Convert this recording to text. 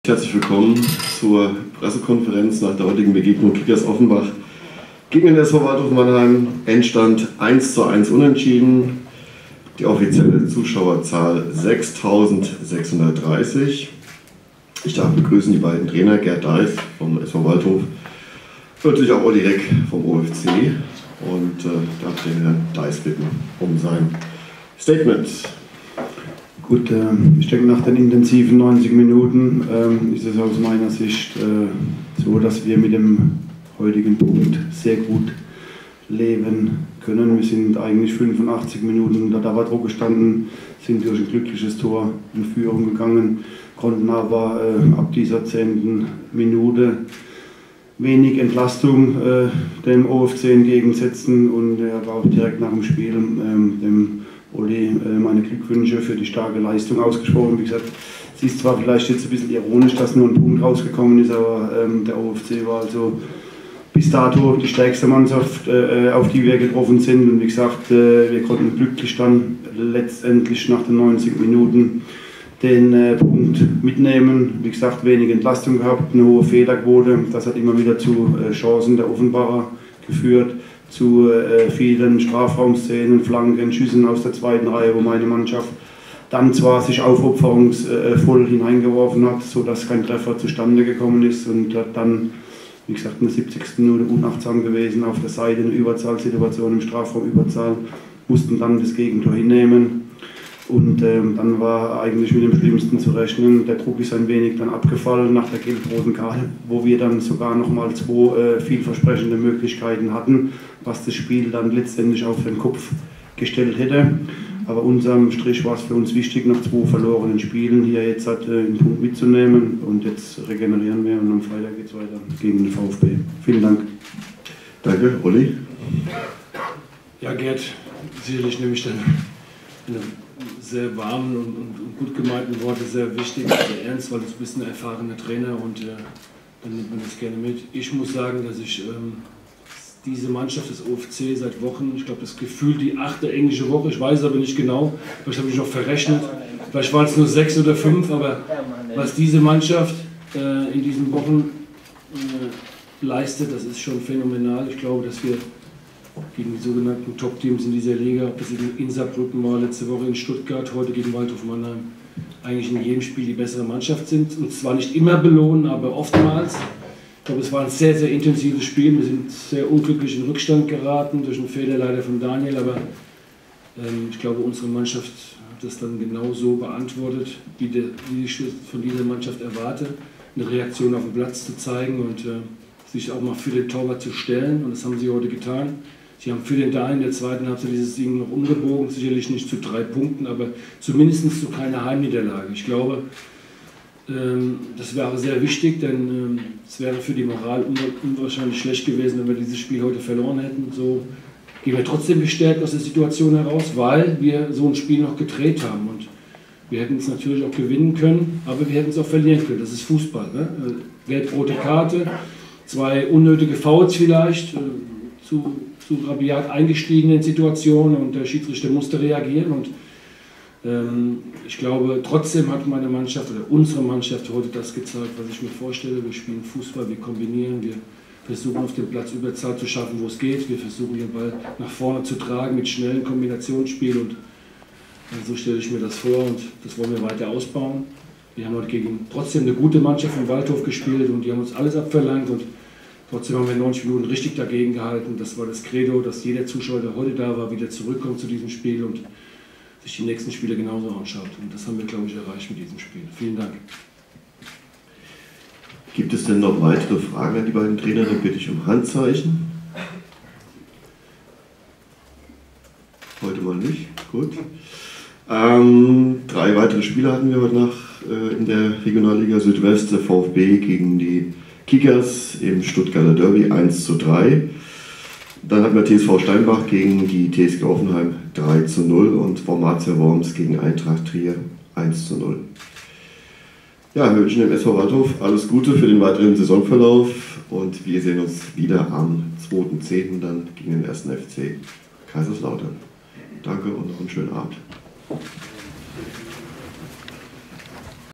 Herzlich willkommen zur Pressekonferenz nach der heutigen Begegnung Kickers Offenbach gegen den SV Waldhof Mannheim. Endstand 1:1 unentschieden. Die offizielle Zuschauerzahl 6.630. Ich darf begrüßen die beiden Trainer, Gerd Deis vom SV Waldhof, natürlich auch Olli Reck vom OFC, und darf den Herrn Deis bitten um sein Statement. Gut, ich denke, nach den intensiven 90 Minuten ist es aus meiner Sicht so, dass wir mit dem heutigen Punkt sehr gut leben können. Wir sind eigentlich 85 Minuten unter Dauerdruck gestanden, sind durch ein glückliches Tor in Führung gegangen, konnten aber ab dieser 10. Minute wenig Entlastung dem OFC entgegensetzen, und er war auch direkt nach dem Spiel dem Olli meine Glückwünsche für die starke Leistung ausgesprochen. Wie gesagt, es ist zwar vielleicht jetzt ein bisschen ironisch, dass nur ein Punkt rausgekommen ist, aber der OFC war also bis dato die stärkste Mannschaft, auf die wir getroffen sind. Und wie gesagt, wir konnten glücklich dann letztendlich nach den 90 Minuten den Punkt mitnehmen. Wie gesagt, wenig Entlastung gehabt, eine hohe Fehlerquote. Das hat immer wieder zu Chancen der Offenbarer geführt, zu vielen Strafraumszenen, Flanken, Schüssen aus der zweiten Reihe, wo meine Mannschaft dann zwar sich aufopferungsvoll hineingeworfen hat, sodass kein Treffer zustande gekommen ist, und dann, wie gesagt, in der 70. Minute unachtsam gewesen, auf der Seite eine Überzahlsituation im Strafraum, Überzahl, mussten dann das Gegentor hinnehmen. Und dann war eigentlich mit dem Schlimmsten zu rechnen. Der Druck ist ein wenig dann abgefallen nach der gelb-roten Karte, wo wir dann sogar nochmal zwei vielversprechende Möglichkeiten hatten, was das Spiel dann letztendlich auf den Kopf gestellt hätte. Aber unterm Strich war es für uns wichtig, nach 2 verlorenen Spielen hier jetzt einen Punkt mitzunehmen. Und jetzt regenerieren wir, und am Freitag geht es weiter gegen den VfB. Vielen Dank. Danke, Olli. Ja, Gerd, sicherlich nehme ich dann sehr warmen und gut gemeinten Worte sehr wichtig, sehr ernst, weil du bist ein erfahrener Trainer, und dann nimmt man das gerne mit. Ich muss sagen, dass ich diese Mannschaft des OFC seit Wochen, ich glaube das Gefühl die 8. englische Woche, ich weiß es aber nicht genau, vielleicht habe ich noch verrechnet, vielleicht waren es nur 6 oder 5, aber was diese Mannschaft in diesen Wochen leistet, das ist schon phänomenal. Ich glaube, dass wir gegen die sogenannten Top-Teams in dieser Liga, ob das in Saarbrücken war, letzte Woche in Stuttgart, heute gegen Waldhof Mannheim, eigentlich in jedem Spiel die bessere Mannschaft sind. Und zwar nicht immer belohnen, aber oftmals. Ich glaube, es war ein sehr, sehr intensives Spiel. Wir sind sehr unglücklich in Rückstand geraten, durch einen Fehler leider von Daniel, aber ich glaube, unsere Mannschaft hat das dann genau so beantwortet, wie ich von dieser Mannschaft erwarte, eine Reaktion auf den Platz zu zeigen und sich auch mal für den Torwart zu stellen, und das haben sie heute getan. Sie haben für den Daniel in der zweiten Halbzeit dieses Ding noch umgebogen, sicherlich nicht zu 3 Punkten, aber zumindest zu keiner Heimniederlage. Ich glaube, das wäre sehr wichtig, denn es wäre für die Moral unwahrscheinlich schlecht gewesen, wenn wir dieses Spiel heute verloren hätten. So gehen wir trotzdem gestärkt aus der Situation heraus, weil wir so ein Spiel noch gedreht haben. Und wir hätten es natürlich auch gewinnen können, aber wir hätten es auch verlieren können. Das ist Fußball, ne? Gelb-rote Karte, 2 unnötige Fouls vielleicht, zu rabiat eingestiegenen Situationen, und der Schiedsrichter musste reagieren. Und ich glaube, trotzdem hat meine Mannschaft oder unsere Mannschaft heute das gezeigt, was ich mir vorstelle. Wir spielen Fußball, wir kombinieren, wir versuchen auf dem Platz Überzahl zu schaffen, wo es geht. Wir versuchen den Ball nach vorne zu tragen mit schnellen Kombinationsspiel, und so stelle ich mir das vor, und das wollen wir weiter ausbauen. Wir haben heute gegen trotzdem eine gute Mannschaft von Waldhof gespielt, und die haben uns alles abverlangt, und trotzdem haben wir 90 Minuten richtig dagegen gehalten. Das war das Credo, dass jeder Zuschauer, der heute da war, wieder zurückkommt zu diesem Spiel und sich die nächsten Spiele genauso anschaut. Und das haben wir, glaube ich, erreicht mit diesem Spiel. Vielen Dank. Gibt es denn noch weitere Fragen an die beiden Trainer? Dann bitte ich um Handzeichen. Heute mal nicht. Gut. 3 weitere Spiele hatten wir heute Nacht in der Regionalliga Südwest. Der VfB gegen die Kickers im Stuttgarter Derby 1:3. Dann hatten wir TSV Steinbach gegen die TSG Offenheim 3:0 und Formatia Worms gegen Eintracht Trier 1:0. Ja, wir wünschen dem SV Waldhof alles Gute für den weiteren Saisonverlauf, und wir sehen uns wieder am 2.10. dann gegen den 1. FC Kaiserslautern. Danke und noch einen schönen Abend.